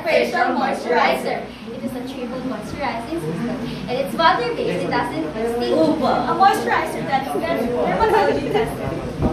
facial moisturizer. It is a triple moisturizing system, and it's water-based. It doesn't sting. A moisturizer that is dermatology tested.